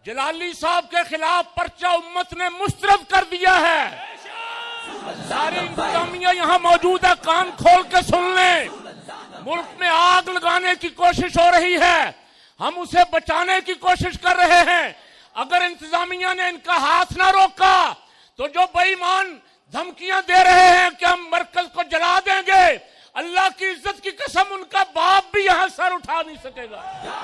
जलाली साहब के खिलाफ पर्चा उम्मत ने मुस्तरद कर दिया है। सारी इंतजामिया यहाँ मौजूद है, कान खोल के सुन लें। मुल्क में आग लगाने की कोशिश हो रही है, हम उसे बचाने की कोशिश कर रहे हैं। अगर इंतजामिया ने इनका हाथ ना रोका तो जो बेईमान धमकियां दे रहे हैं कि हम मरकज को जला देंगे, अल्लाह की इज्जत की कसम उनका बाप भी यहां सर उठा नहीं सकेगा।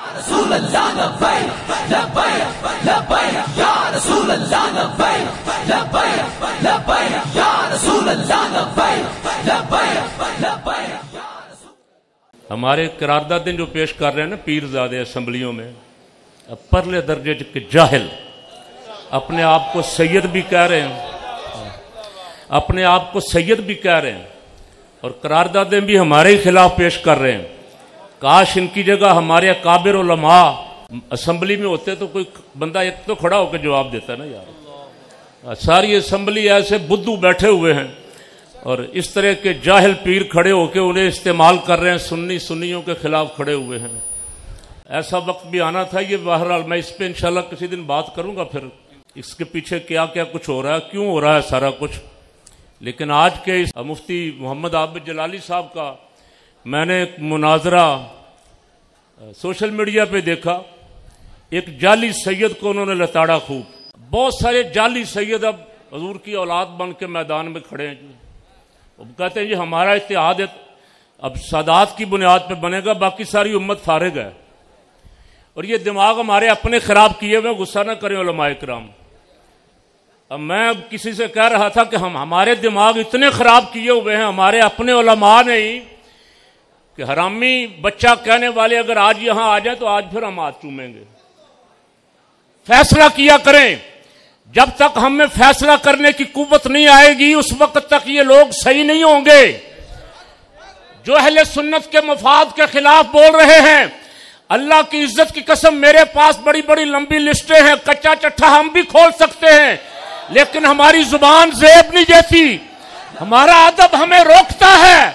हमारे करारदादे जो पेश कर रहे हैं ना पीरजादे असम्बलियों में, परले दर्जे के जाहिल अपने आप को सैयद भी कह रहे हैं, अपने आप को सैयद भी कह रहे हैं और करारदादे भी हमारे ही खिलाफ पेश कर रहे हैं। काश इनकी जगह हमारे अकाबिर उलमा असम्बली में होते तो कोई बंदा एक तो खड़ा होकर जवाब देता ना यार। सारी असम्बली ऐसे बुद्धू बैठे हुए हैं और इस तरह के जाहिल पीर खड़े होकर उन्हें इस्तेमाल कर रहे हैं, सुन्नियों के खिलाफ खड़े हुए हैं। ऐसा वक्त भी आना था। ये बहरहाल मैं इस पर इंशाल्लाह किसी दिन बात करूंगा, फिर इसके पीछे क्या क्या कुछ हो रहा है, क्यों हो रहा है सारा कुछ। लेकिन आज के इस मुफ्ती मोहम्मद आबिद जलाली साहब का मैंने एक मुनाजरा सोशल मीडिया पे देखा। एक जाली सैयद को उन्होंने लताड़ा खूब। बहुत सारे जाली सैयद अब हजूर की औलाद बन के मैदान में खड़े हैं। अब कहते हैं जी हमारा इत्तेहाद अब सादात की बुनियाद पे बनेगा, बाकी सारी उम्मत फारिग है। और ये दिमाग हमारे अपने खराब किए हुए, गुस्सा ना करें उलमाए किराम। अब मैं किसी से कह रहा था कि हमारे दिमाग इतने खराब किए हुए हैं हमारे अपने उलमा ने ही कि हरामी बच्चा कहने वाले अगर आज यहां आ जाए तो आज फिर हम हाथ चूमेंगे। फैसला किया करें। जब तक हमें फैसला करने की कुव्वत नहीं आएगी उस वक्त तक ये लोग सही नहीं होंगे। जो अहले सुन्नत के मफाद के खिलाफ बोल रहे हैं, अल्लाह की इज्जत की कसम मेरे पास बड़ी बड़ी लंबी लिस्टें हैं, कच्चा चट्ठा हम भी खोल सकते हैं, लेकिन हमारी जुबान ज़ेब नहीं देती, हमारा अदब हमें रोकता है।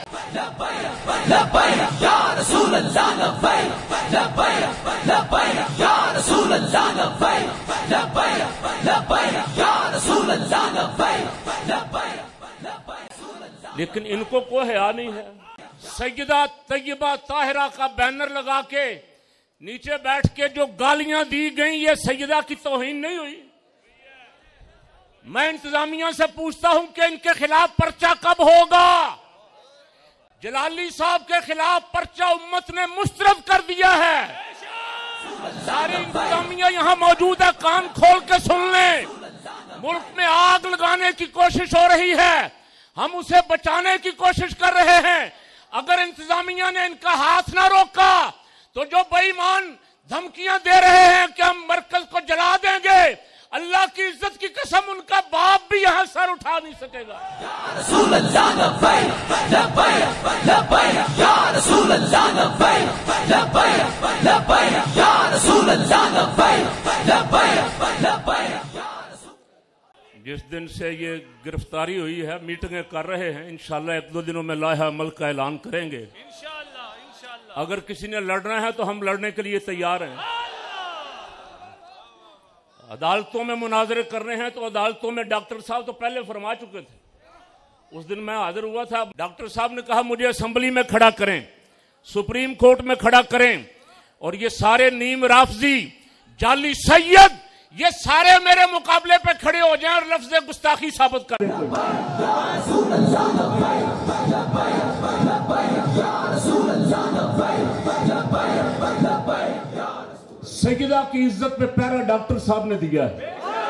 लेकिन इनको कोई हया नहीं है। सैयदा तैयबा ताहिरा का बैनर लगा के नीचे बैठ के जो गालियां दी गई, ये सैयदा की तौहीन नहीं हुई? मैं इंतजामिया से पूछता हूं कि इनके खिलाफ पर्चा कब होगा? जलाली साहब के खिलाफ पर्चा उम्मत ने मुस्तरद कर दिया है। सारी इंतजामिया यहां मौजूद है, कान खोल के सुन लें। मुल्क में आग लगाने की कोशिश हो रही है, हम उसे बचाने की कोशिश कर रहे हैं। अगर इंतजामिया ने इनका हाथ ना रोका तो जो बेईमान धमकियां दे रहे हैं कि हम मरकज को जला देंगे, अल्लाह की इज्जत की कसम उनका बाप भी यहां सर उठा नहीं सकेगा। जिस दिन से ये गिरफ्तारी हुई है मीटिंगें कर रहे हैं, इंशाल्लाह एक दो दिनों में लाहा अमल का ऐलान करेंगे। इंशाल्लाह अगर किसी ने लड़ना है तो हम लड़ने के लिए तैयार हैं। अदालतों में मुनाजरे करने हैं तो अदालतों में डॉक्टर साहब तो पहले फरमा चुके थे। उस दिन मैं हाजिर हुआ था, डॉक्टर साहब ने कहा मुझे असेंबली में खड़ा करें, सुप्रीम कोर्ट में खड़ा करें, और ये सारे नीम राफजी जाली सैयद ये सारे मेरे मुकाबले पे खड़े हो जाएं और लफ्ज़ गुस्ताखी साबित करें। सैयदा की इज्जत पे पहरा डॉक्टर साहब ने दिया है,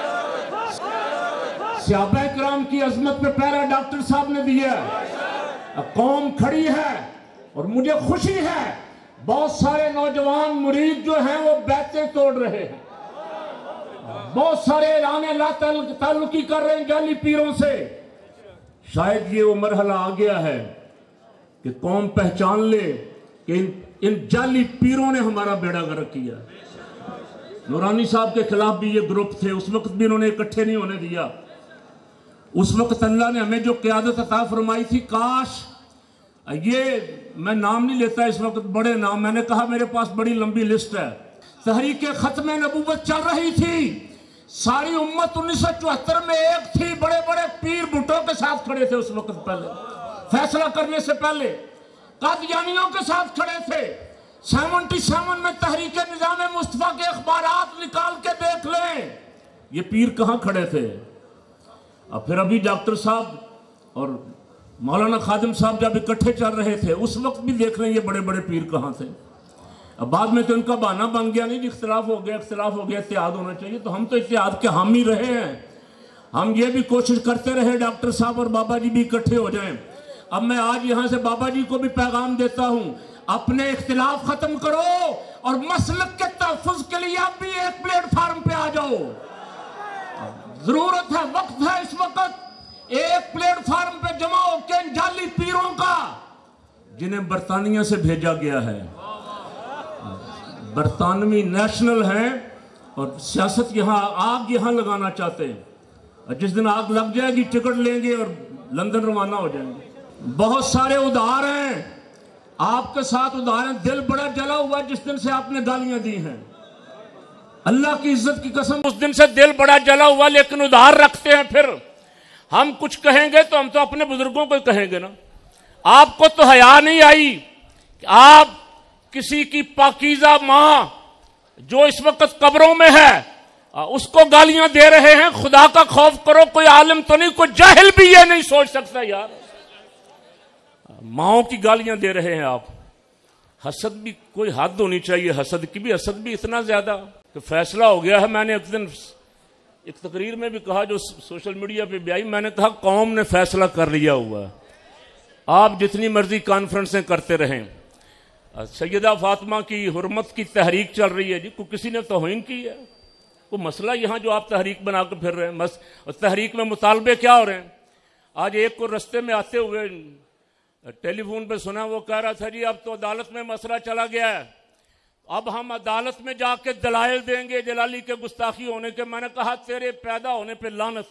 सहाबा किराम की अजमत पे पहरा डॉक्टर साहब ने दिया है। कौम खड़ी है और मुझे खुशी है, बहुत सारे नौजवान मुरीद जो हैं वो बैतें तोड़ रहे हैं, बहुत सारे ऐलाने ला ताल्लुकी कर रहे हैं जाली पीरों से। शायद ये वो मरहला आ गया है कि कौम पहचान ले कि इन जाली पीरों ने हमारा बेड़ा गर्क किया। नूरानी साहब के खिलाफ भी ये ग्रुप थे, उस वक्त भी इन्होंने इकट्ठे नहीं होने दिया। उस वक्त अल्लाह ने हमें जो क़यादत अता फरमाई थी, काश ये मैं नाम नहीं लेता इस वक्त, बड़े नाम, मैंने कहा मेरे पास बड़ी लंबी लिस्ट है, तहरीक खत्म नबूवत चल रही थी, सारी उम्मत 1974 में एक थी, बड़े बड़े पीर भुट्टो के साथ खड़े थे उस वक्त, पहले फैसला करने से पहले कादियानियों के साथ खड़े थे। 77 में तहरीक निजाम मुस्तफा के अखबारात निकाल के देख लें, ये पीर कहां खड़े थे। अब फिर अभी डॉक्टर साहब और मौलाना खादिम साहब जब इकट्ठे चल रहे थे उस वक्त भी देख लें ये बड़े बड़े पीर कहां थे। अब बाद में तो इनका बहाना बन गया, नहीं इख्तिलाफ हो गया, इत्तेहाद होना चाहिए, तो हम तो इत्तेहाद के हामी रहे हैं। हम ये भी कोशिश करते रहे डॉक्टर साहब और बाबा जी भी इकट्ठे हो जाएं। अब मैं आज यहां से बाबा जी को भी पैगाम देता हूं, अपने इख्तिलाफ खत्म करो और मसलक के तहफ़्फ़ुज़ के लिए आप भी एक प्लेटफार्म पे आ जाओ। जरूरत है, वक्त है इस वक्त एक प्लेटफार्म पे जमा होकर जाली पीरों का, जिन्हें बरतानिया से भेजा गया है, बरतानवी नेशनल हैं और सियासत आग यहां लगाना चाहते हैं। जिस दिन आग लग जाएगी टिकट लेंगे और लंदन रवाना हो जाएंगे। बहुत सारे उदार हैं आपके साथ, उदार हैं। दिल बड़ा जला हुआ जिस दिन से आपने गालियां दी हैं, अल्लाह की इज्जत की कसम, उस दिन से दिल बड़ा जला हुआ, लेकिन उधार रखते हैं। फिर हम कुछ कहेंगे तो हम तो अपने बुजुर्गों को कहेंगे ना। आपको तो हया नहीं आई कि आप किसी की पाकीज़ा मां जो इस वक्त कब्रों में है उसको गालियां दे रहे हैं। खुदा का खौफ करो, कोई आलिम तो नहीं, कोई जाहिल भी ये नहीं सोच सकता यार, माओं की गालियां दे रहे हैं आप। हसद भी कोई हद होनी चाहिए, हसद की भी, हसद भी इतना ज्यादा कि फैसला हो गया है। मैंने एक दिन एक तकरीर में भी कहा जो सोशल मीडिया पे भी आई, मैंने कहा कौम ने फैसला कर लिया हुआ है, आप जितनी मर्जी कॉन्फ्रेंसें करते रहें। सैयदा फातिमा की हुर्मत की तहरीक चल रही है जी, को किसी ने तौहीन की है? वो मसला यहां जो आप तहरीक बना कर फिर रहे हैं, और तहरीक में मुतालबे क्या हो रहे हैं? आज एक को रस्ते में आते हुए टेलीफोन पे सुना, वो कह रहा था जी अब तो अदालत में मसला चला गया है, अब हम अदालत में जाके दलाइल देंगे जलाली के गुस्ताखी होने के। मैंने कहा तेरे पैदा होने पे लानत,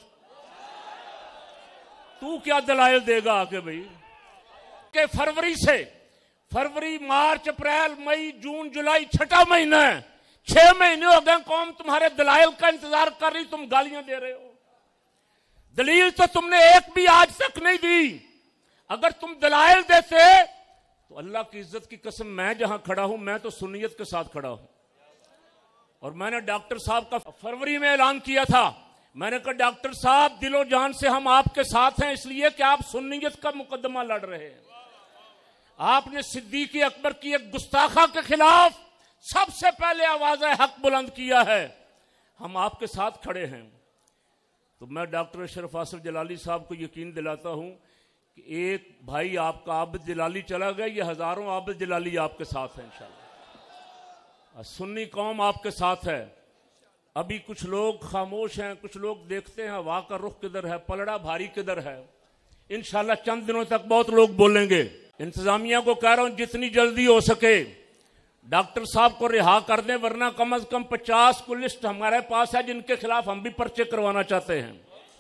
तू क्या दलाइल देगा आके भाई? के फरवरी मार्च अप्रैल मई जून जुलाई 6 महीना है, 6 महीने हो गए कौम तुम्हारे दलाइल का इंतजार कर रही, तुम गालियां दे रहे हो। दलील तो तुमने एक भी आज तक नहीं दी। अगर तुम दलाइल देते तो अल्लाह की इज्जत की कसम, मैं जहां खड़ा हूं मैं तो सुन्नियत के साथ खड़ा हूं। और मैंने डॉक्टर साहब का फरवरी में ऐलान किया था, मैंने कहा डॉक्टर साहब दिलो जान से हम आपके साथ हैं, इसलिए कि आप सुन्नियत का मुकदमा लड़ रहे हैं। आपने सिद्दीक अकबर की एक गुस्ताखा के खिलाफ सबसे पहले आवाज़ हक बुलंद किया है, हम आपके साथ खड़े हैं। तो मैं डॉक्टर अशरफ आसिफ जलाली साहब को यकीन दिलाता हूं कि एक भाई आपका आबिद जलाली चला गया, ये हजारों आबिद जलाली आपके साथ हैं इंशाल्लाह। सुन्नी कौम आपके साथ है। अभी कुछ लोग खामोश हैं, कुछ लोग देखते हैं हवा का रुख किधर है, पलड़ा भारी किधर है। इंशाल्लाह चंद दिनों तक बहुत लोग बोलेंगे। इंतजामिया को कह रहा हूं जितनी जल्दी हो सके डॉक्टर साहब को रिहा कर दें, वरना कम से कम 50 को लिस्ट हमारे पास है जिनके खिलाफ हम भी पर्चे करवाना चाहते हैं,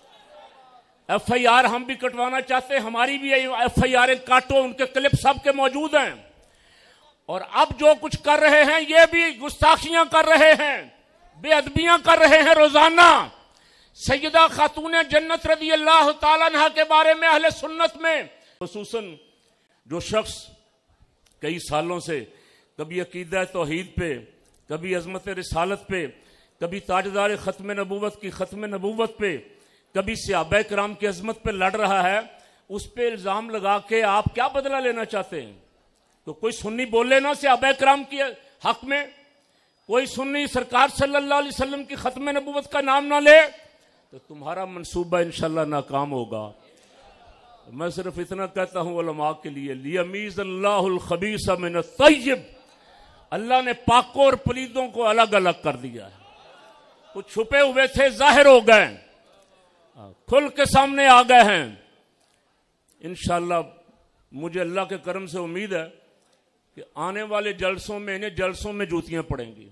FIR हम भी कटवाना चाहते हैं। हमारी भी FIR काटो, उनके क्लिप सबके मौजूद हैं। और अब जो कुछ कर रहे हैं ये भी गुस्ताखियां कर रहे हैं, बेअदबियां कर रहे हैं रोजाना। सैयदा खातून जन्नत रज़ी अल्लाह तआला अन्हा के बारे में अहले सुन्नत में खुसूसन जो शख्स कई सालों से कभी अकीदा तौहीद पे, कभी अज़मत रिसालत पे, कभी ताजदार खत्म नबूवत की खत्म नबूवत पे, कभी सहाबा किराम की अजमत पे लड़ रहा है, उस पे इल्जाम लगा के आप क्या बदला लेना चाहते हैं? तो कोई सुन्नी बोले ना सहाबा किराम के हक में, कोई सुन्नी सरकार सल्लल्लाहु अलैहि वसल्लम की खत्म नबूवत का नाम ना ले, तो तुम्हारा मंसूबा इंशाल्लाह नाकाम होगा। मैं सिर्फ इतना कहता हूं उलमा के लिए, लियमीज़ अल्लाहुल खबीस मिन अत-तय्यब, अल्लाह ने पाकों और पलीदों को अलग अलग कर दिया है। कुछ छुपे हुए थे जाहिर हो गए, खुल के सामने आ गए हैं। इंशाअल्लाह मुझे अल्लाह के करम से उम्मीद है कि आने वाले जलसों में इन्हें जलसों में जूतियां पड़ेंगी।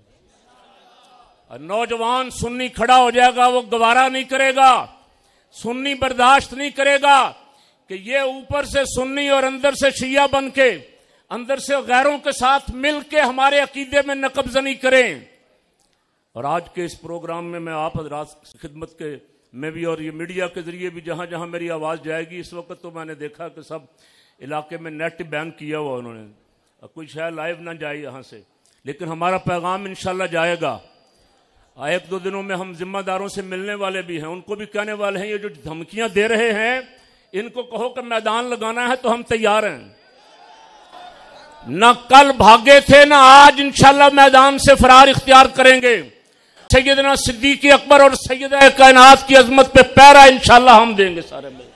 नौजवान सुन्नी खड़ा हो जाएगा, वो गवारा नहीं करेगा, सुन्नी बर्दाश्त नहीं करेगा कि ये ऊपर से सुन्नी और अंदर से शिया बन के, अंदर से गैरों के साथ मिल के हमारे अकीदे में नकबजनी करें। और आज के इस प्रोग्राम में मैं आप हजरात खिदमत के में भी और ये मीडिया के जरिए भी जहाँ जहाँ मेरी आवाज़ जाएगी, इस वक्त तो मैंने देखा कि सब इलाके में नेट बैन किया हुआ उन्होंने, कोई शायद लाइव ना जाए यहाँ से, लेकिन हमारा पैगाम इंशाल्लाह जाएगा। एक दो दिनों में हम जिम्मेदारों से मिलने वाले भी हैं, उनको भी कहने वाले हैं ये जो धमकियां दे रहे हैं इनको कहो कि मैदान लगाना है तो हम तैयार हैं। न कल भागे थे ना आज इंशाल्लाह मैदान से फरार इख्तियार करेंगे। सैयदना सिद्दीक़ अकबर और सैयदा कायनात की अजमत पे पहरा इंशाल्लाह हम देंगे सारे में।